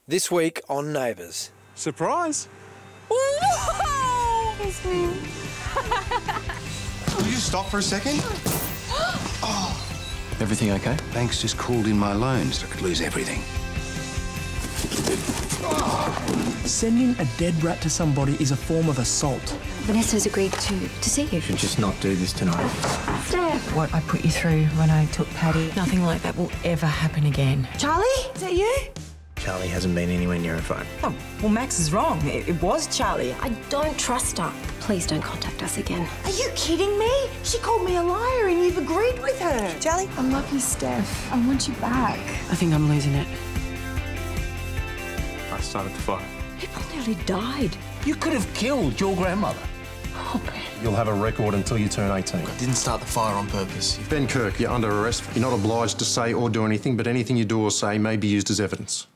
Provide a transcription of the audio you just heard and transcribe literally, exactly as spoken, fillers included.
This week on Neighbours. Surprise! Whoa! Will you stop for a second? Oh. Everything okay? Banks just called in my loans. I could lose everything. Sending a dead rat to somebody is a form of assault. Vanessa's agreed to, to see you. You should just not do this tonight. Steph! What I put you through when I took Paddy, nothing like that will ever happen again. Charlie? Is that you? Charlie hasn't been anywhere near her phone. Oh, well, Max is wrong. It, it was Charlie. I don't trust her. Please don't contact us again. Are you kidding me? She called me a liar and you've agreed with her. Charlie? I love you, Steph. I want you back. I think I'm losing it. I started the fire. People nearly died. You could have killed your grandmother. Oh, Ben. You'll have a record until you turn eighteen. I didn't start the fire on purpose. Ben Kirk, you're under arrest. You're not obliged to say or do anything, but anything you do or say may be used as evidence.